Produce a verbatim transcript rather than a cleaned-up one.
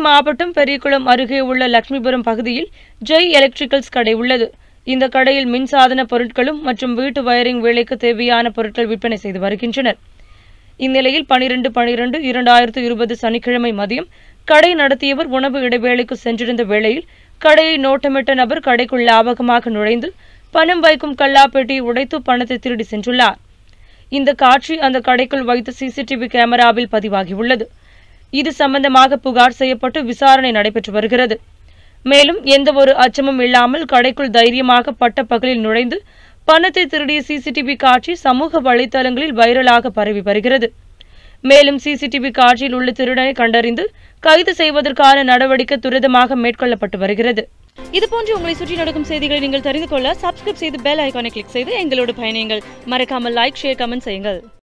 மாவட்டம் பெரியகுளம் அருகே உள்ள லட்சுமிபுரம் பகுதியில் ஜெய் எலக்ட்ரிக்கல்ஸ் கடை உள்ளது. இந்த கடையில் மின்சாதன பொருட்களும் மற்றும் வீட்டு வயரிங் வேலைக்கு தேவையான பொருட்கள் விற்பனை செய்து வருகின்றனர். இந்நிலையில் பனிரெண்டு பனிரெண்டு இரண்டாயிரத்து இருபது சனிக்கிழமை மதியம் கடை நடத்தியவர் உணவு இடைவேளைக்கு சென்றிருந்த வேளையில் கடையை நோட்டமிட்ட நபர் கடைக்குள் லாபகமாக நுழைந்து பணம் வைக்கும் கல்லாப்பெட்டியை உடைத்து பணத்தை திருடி சென்றுள்ளார். இந்த காட்சி அந்த கடைக்குள் வைத்த சிசிடிவி கேமராவில் பதிவாகியுள்ளது. இது சம்பந்தமாக புகார் செய்யப்பட்டு விசாரணை நடைபெற்று வருகிறது. மேலும் எந்தவொரு அச்சமும் இல்லாமல் கடைக்குள் தைரியமாக பட்ட பகலில் நுழைந்து பணத்தை திருடிய சிசிடிவி காட்சி சமூக வலைதளங்களில் வைரலாக பரவி வருகிறது. மேலும் சிசிடிவி காட்சியில் உள்ள திருடனை கண்டறிந்து கைது செய்வதற்கான நடவடிக்கை துரிதமாக மேற்கொள்ளப்பட்டு வருகிறது. இதுபோன்று உங்களை சுற்றி நடக்கும் செய்திகளை நீங்கள் தெரிந்து கொள்ள சப்ஸ்கிரைப் செய்து பெல் ஐகானை கிளிக் செய்து எங்களோடு பயணியுங்கள். மறக்காமல் லைக், ஷேர், கமெண்ட் செய்யுங்கள்.